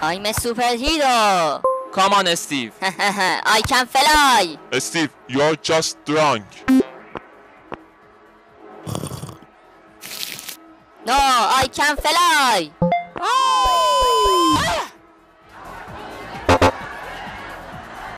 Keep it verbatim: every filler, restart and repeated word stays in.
I'm a superhero. Come on, Steve. I can fly. Steve, you're just drunk. No, I can fly.